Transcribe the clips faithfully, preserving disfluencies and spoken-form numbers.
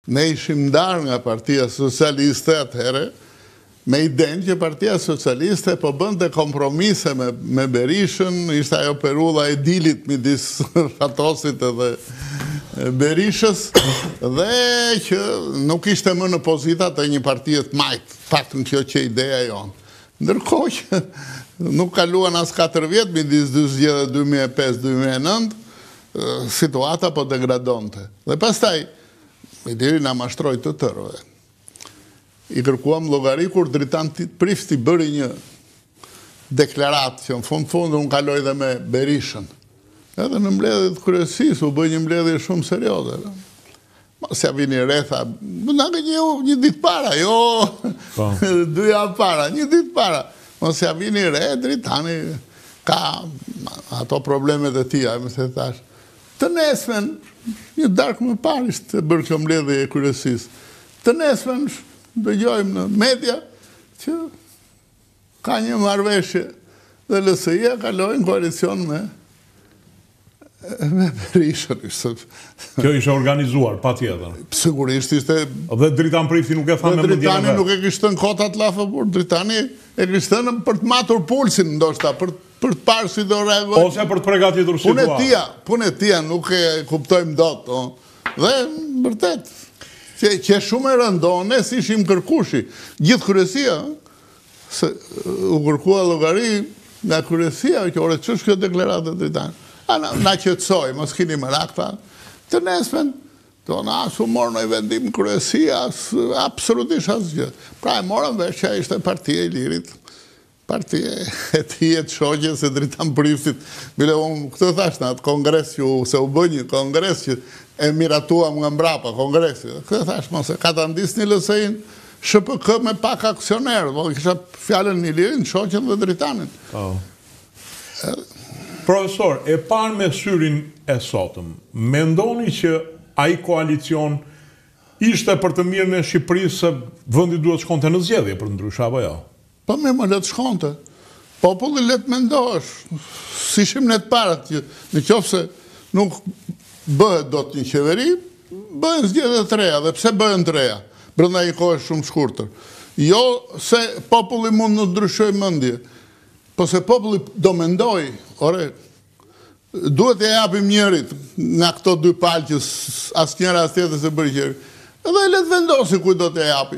Ne ishim ndarë nga Partia Socialiste atëhere, me idenë që Partia Socialiste po bënte kompromise me, me Berishën, ishte ajo perulla e dilit midis Fatosit edhe Berishës, dhe që nuk ishte më në pozitat e një partije të majtë, faktën kjo që ideja jonë. Ndërkohë që nuk kaluan as katër vjetë, midis dy mijë e pesë dy mijë e nëntë, situata po degradonte. Dhe pastaj, i diri nga mashtroj të tërve. I kërkuam llogari kur Dritan Prifti bëri një deklaratë që në fund fund unë kaloj dhe me Berishën. Edhe në mbledhjet kryesisë u bëj një mbledhje shumë serioze. Mos ja vini re, tha, na një, një ditë para, jo dy javë para, një ditë para. Mos ja vini re, Dritani ka ato problemet e tia, më se thash. Të nesmen, një darkë më parë ishte bërë kjo mbledhje e kryesisë. Të nesmen dëgjojmë në media që ka një marrëveshje dhe L S I-a kaloi në koalicion me me Berishën. Kjo ishte organizuar, pa tjetër. Sigurisht ishte... Dhe Dritan Prifti nuk e tha me më djene Dritani nuk e kishtë në kotat lafë, por Dritani e kishtë në për të matur pulsin, ndoshta, për për të parë si do reagoj. Ose për të përgatitur situatë. Punë e tia, punë e tia nuk e kuptojmë dot. Dhe, vërtet, që shumë e rëndone, si ishim kërkushi. Gjithë kryesia, se u kërkua llogari nga kryesia, që ore ç'është kjo deklaratë e Dritani. A na qetësoj, mos keni merak, tha, të nesmen, do na asu morë në i vendim kryesia, absolutisht asgjë. Pra e morën vesh që ishte Partia e Lirit, Partia e tijet shoqe se Dritan Priftit. Bile unë këtë thash në atë kongres që se u bë një kongres që e miratuam nga mbrapa kongresi. Këtë thash mos e ka ta ndisni L S I-n Sh P K me pak aksionerë, do kisha fjalën një Lirin, shoqen dhe Dritanin. Profesor, e parë me syrin e sotëm, mendoni që ai koalicion ishte për të mirën e Shqipërisë se vendi duhet shkonte në zgjedhje për ndryshe apo jo? Po me më letë shkonte. Populli letë mendosh. Si ishim ne të parat që në qoftë se nuk bëhet do të një qeveri, bëhen zgjedhje të reja. Dhe pse bëhen të reja? Brenda një kohë shumë shkurtër. Jo se populli mund në ndryshoj mendje, po se populli do mendoj, ore, duhet e japim njërit nga këto dy palë që as njëra as tjetër se bëri qeveri. Edhe e letë vendosi kuj do të japi.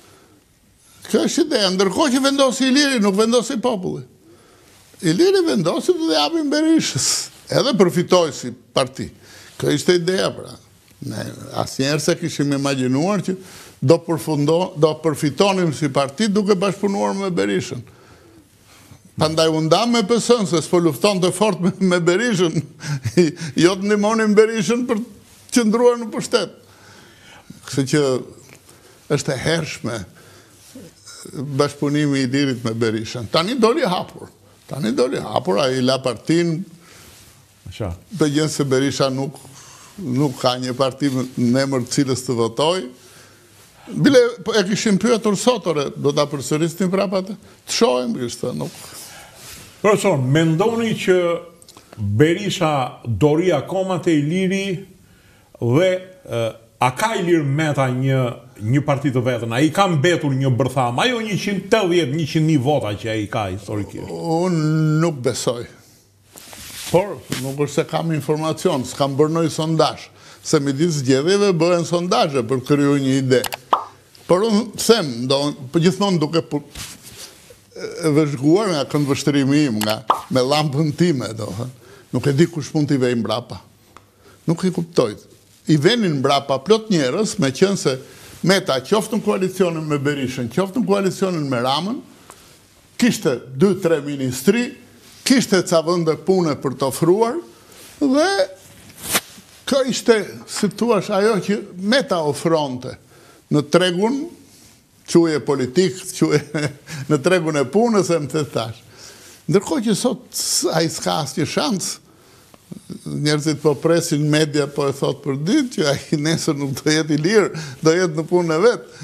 Kjo është ideja, ndërkohë që vendosi Iliri, nuk vendosi populli. Iliri vendosi të dhe japim Berishës, edhe përfitoj si parti. Kjo ishte ideja, pra. Asë njerë se kishim imaginuar që do, do përfitonim si parti duke bashkëpunuar me Berishën. Pandaj undam me P S-n, se s'po lufton të fort me, me Berishën, jo të ndihmonim Berishën për të qëndruar në pushtet. Kështu që është e hershme bashkëpunimi i Ilirit me Berishën. Tani doli hapur. Tani doli hapur, a i la partin, të gjënë se Berisha nuk, nuk ka një parti në emër të cilës të votoj. Bile, e kishim pyetur sotore, do të përsërisnin prapat, të shohem, ishte nuk... Profesor, mendoni që Berisha dori akoma të Iliri dhe a ka Ilir Meta një, një parti të vetën? A i ka mbetur një bërtham? Ajo njëqind e tetëdhjetë njëqind e një vota që a i ka historikisht? Unë nuk besoj. Por, nuk është se kam informacion, s'kam bërnoj sondazh. Se midis zgjedhjeve bëhen sondazhe për kriju një ide. Por unë them, do, për gjithmonë duke për, e vëzhguar nga këndvështrimi im, nga me lampën time, do, nuk e di kush mund t'i vej mbrapa. Nuk i kuptojt. I venin mbrapa plot njerës, me qenë se Meta qoftë në koalicionin me Berishën, qoftë në koalicionin me Ramën, kishte dy tre ministri, kishte ca vënde pune për të ofruar, dhe kjo ishte, si tuash, ajo që Meta ofronte në tregun, quje politik, quje në tregun e punës, e më të thash. Ndërkohë që sot a i s'ka asnjë shans, njerëzit po presin media, po e thot për ditë, që a i nesër nuk do jetë i lirë, do jetë në punë e vetë.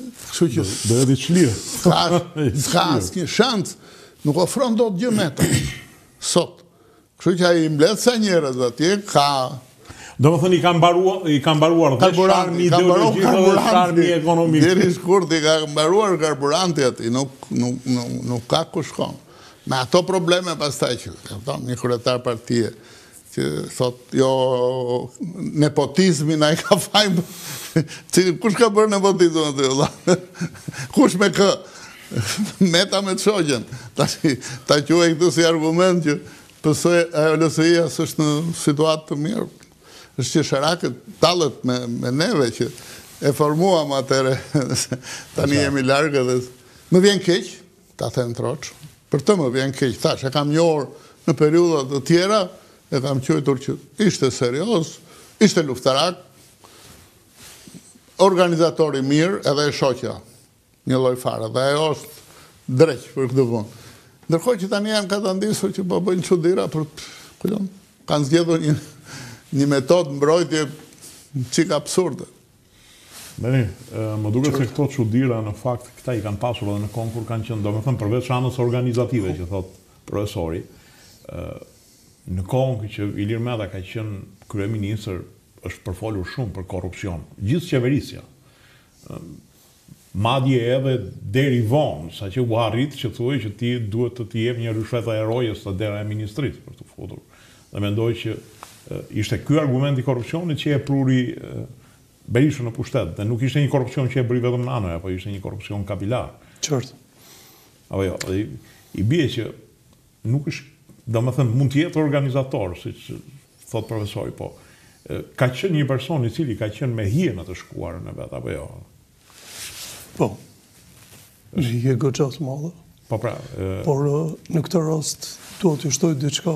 Do jetë i qlirë. S'ka asnjë shans, nuk ofron do të gjë Meta. Sot. Kështu që a i mbledh sa njerëz atje, ka... Do më thënë i kam mbaruar, i kam mbaruar dhe sharmi ideologjik dhe sharmi ekonomik. Deri shkurt i ka mbaruar karburanti aty, nuk, nuk, nuk, nuk ka ku shkon. Me ato probleme pastaj që, një kryetar partie, që thot, jo, nepotizmi na i ka fajmë, kush ka bërë nepotizm aty, valla? Kush me kë? Meta me të shogjen. Ta, ta quaj këtu si argument që pësoj e L S I-a s'është në situatë të mirë. është që Sharakët talët me, me neve që e formuam atëre, tani jemi largë dhe më vjen keq, ta them troç, për të më vjen keq, thash, e kam njohur në periudat të tjera, e kam quajtur që ishte serios, ishte luftarak, organizatori mirë edhe e shoqja, një lloj fare, dhe ajo është dreq për këtë punë. Ndërkohë që tani janë ka të ndisur që po bëjnë çuditëra për kujton, kanë zgjedhur një një metodë mbrojtje çik absurde. Beni, më duket se këto çuditëra në fakt këta i kanë pasur edhe në konkur kanë qenë, domethënë përveç anës organizative që thot profesori, në kohën që Ilir Meta ka qenë kryeministër është përfolur shumë për korrupsion, gjithë qeverisja. Madje edhe deri vonë, sa që u arrit që thuaj që ti duhet të t'i jep një rishfet e erojës të dera e ministrisë për të futur. Dhe mendoj që ishte ky argument i korrupsionit që e pruri Berishën në pushtet, dhe nuk ishte një korrupsion që e bëri vetëm Nanoja, apo ishte një korrupsion kapilar. Qartë. Apo jo, i, i bie që nuk është, domethënë mund të jetë organizator, siç thot profesori, po ka qenë një person i cili ka qenë me hije në të shkuarën e vet, apo jo. Po. Hije goxha të madhe. Po pra, e... por në këtë rast duhet të shtoj diçka.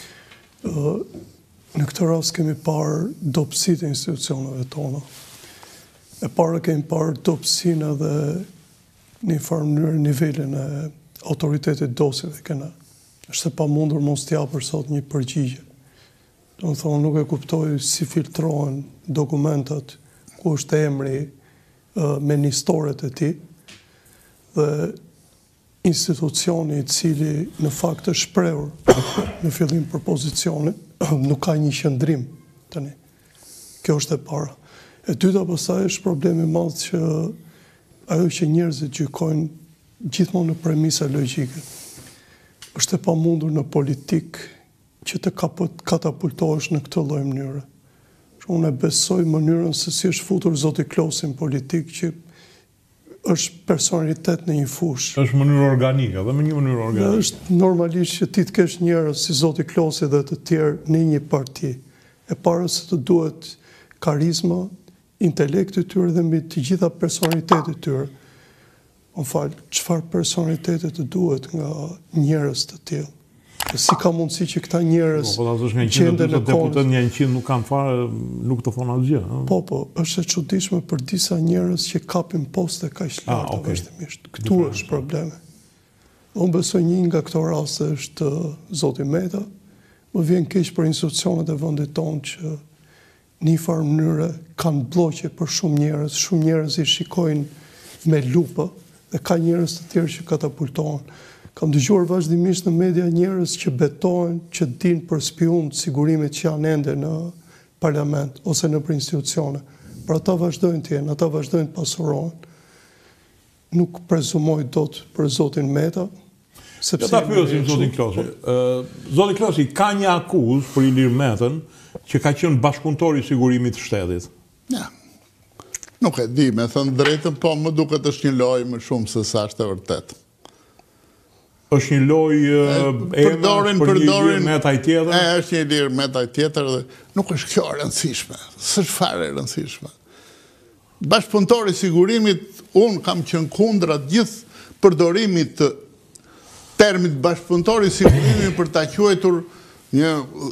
Në këtë rast kemi parë dobësitë e institucioneve tona. E para kemi parë dobësinë edhe në farë mënyrë nivelin e autoritetit dosjeve kena. Është e pamundur mos t'i japër sot një përgjigje. Do të thonë, nuk e kuptoj si filtrohen dokumentat ku është emri me historit e ti dhe institucioni i cili në fakt është shprehur në fillim për pozicionin, nuk ka një qëndrim tani. Kjo është e para. E dyta pastaj është problemi i madh që ajo që njerëzit gjykojnë gjithmonë në premisa logjike. Është e pamundur në politik që të katapultohesh në këtë lloj mënyre. Unë e besoj mënyrën se si është futur zoti Klosi në politik që është personalitet në një fushë. Është mënyrë organike, dhe më një mënyrë organike. Është normalisht që ti të kesh njerëz si zoti Klosi dhe të tjerë në një parti. E para se të duhet karizma, intelekti i tyre dhe mbi të gjitha personalitetet e tyre. Më fal, çfarë personaliteti të duhet nga njerëz të tillë? Si ka mundësi që këta njerëz po, po, qende në deputet një qind nuk kanë fare, nuk të thonë asgjë. Po, po, është e çuditshme për disa njerëz që kapin poste kaq lartë ah, okay. vazhdimisht. Këtu është problemi. Unë besoj një nga këto raste është zoti Meta. Më vjen keq për institucionet e vendit tonë që në një farë mënyre kanë blloqe për shumë njerëz, shumë njerëz i shikojnë me lupë dhe ka njerëz të tjerë që katapultohen. Kam dëgjuar vazhdimisht në media njerëz që betohen, që dinë për spion të sigurimit që janë ende në parlament ose në për institucione. Por ata vazhdojnë të jenë, ata vazhdojnë të pasurohen. Nuk prezumoj dot për zotin Meta, sepse ta pyesim zotin Klosi. Zoti Klosi ka një akuzë për Ilir Metën që ka qenë bashkëpunëtor i sigurimit të shtetit. Ja. Nuk e di, me thënë drejtën, po më duket është një lojë më shumë se sa është e vërtetë. Është një lojë e përdorin përdorin Meta i tjetër. E është një Ilir Meta i tjetër dhe nuk është kjo e rëndësishme. S'është fare e rëndësishme. Bashkëpunëtori i sigurimit, unë kam qenë kundra gjithë përdorimit të termit bashkëpunëtori i sigurimit për ta quajtur një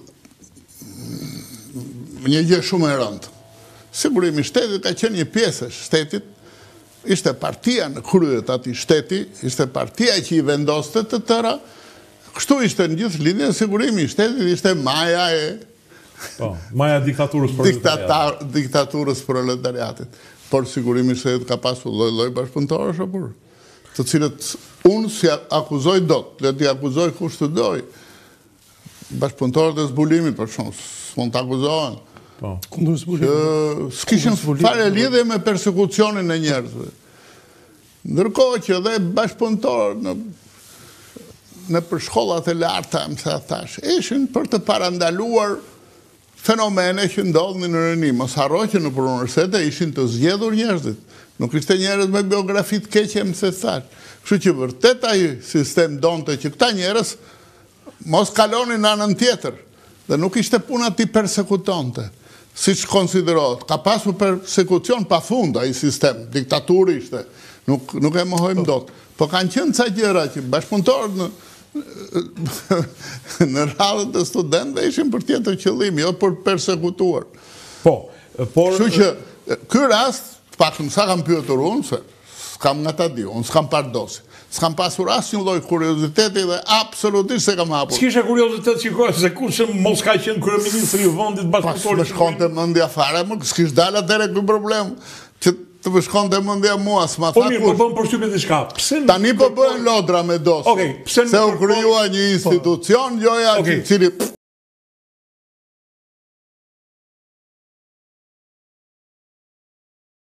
një gjë shumë e rëndë. Sigurimi i shtetit ka qenë një pjesë e shtetit. Ishte partia në krye të atij shteti, ishte partia që i vendoste të tëra, kështu ishte në gjithë linjën e sigurimi i shtetit, ishte maja e po, maja diktaturës proletariatit. Diktaturës proletariatit. Por sigurimi i shtetit ka pasur lloj-lloj bashkëpunëtorësh apo, të cilët unë si akuzoj dot, le t'i akuzoj kush të doj. Bashkëpunëtorët e zbulimit për shkak, s'mund të akuzohen. Kundër zbulimit. S'kishin fare lidhje me persekucionin e njerëzve. Ndërkohë që dhe bashkëpunëtorë në në për shkollat e larta, më sa thash, ishin për të parandaluar fenomene që ndodhin në rënim. Mos harro që në për universitete ishin të zgjedhur njerëzit. Nuk ishte njerëz me biografi të keqe, më se thash. Kështu që vërtet ai sistem donte që këta njerëz mos kalonin në anën tjetër. Dhe nuk ishte puna ti persekutonte, siç konsiderohet. Ka pasur persekucion pafund ai sistem, diktatur ishte. Nuk nuk e mohojmë dot. Po kanë qenë ca gjëra që bashkëpunëtorët në në radhën të studentëve ishin për tjetër qëllim, jo për persekutuar. Po, por... Kështu që, ky rast, pak më sa kam pyetur unë, se s'kam nga ta di, unë s'kam pardosi. S'kam pasur asnjë lloj kurioziteti dhe absolutisht se kam hapur. S'kishe kuriozitet shikoj, se kush mos ka qenë kryeministri i vendit bashkëpunëtor. Pas më shkonte mendja fare, më s'kish dalë atëherë ky problem. Që të më shkonte mendja mua, s'ma tha kush. Po mirë, po bën përshtypje diçka. Pse tani po bëhen lodra me dos. Okej, pse se u krijua një institucion, joja i cili